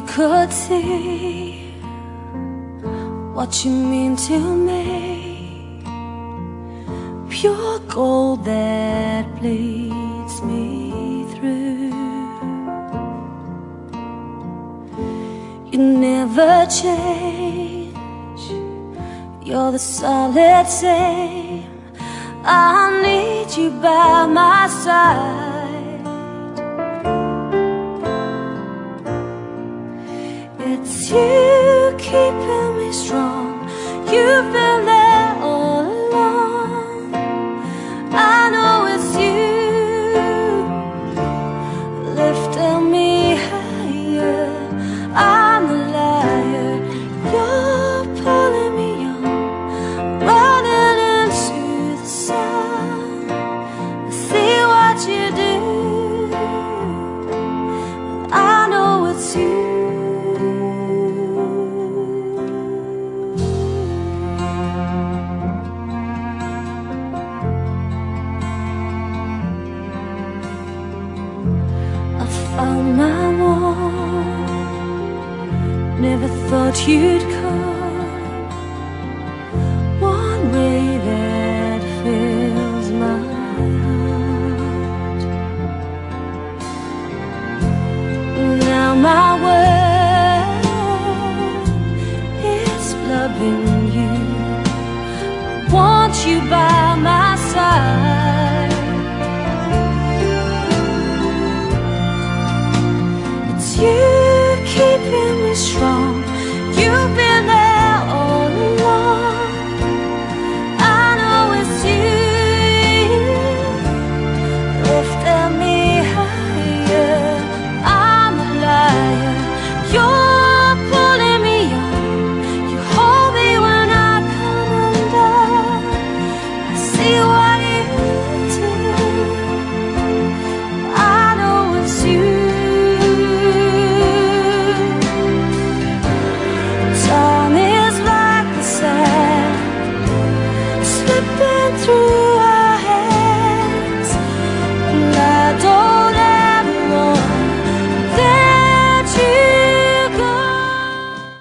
could see what you mean to me, pure gold that bleeds me through. You never change, you're the solid same. I need you by my side. It's you keeping me strong. You've been there all along. I know it's you lifting me higher. I'm a liar. You're pulling me on, running into the sun. I see what you do. I know it's you. Found my one, never thought you'd come. One way that fills my heart. Now my world is loving you. I want you by my side. You keeping me strong. You've been there all along. I know it's you lifting me higher. I'm a liar. You're pulling me on. You hold me when I come undone. I see what you do. I know it's you. Time is like the sand slipping through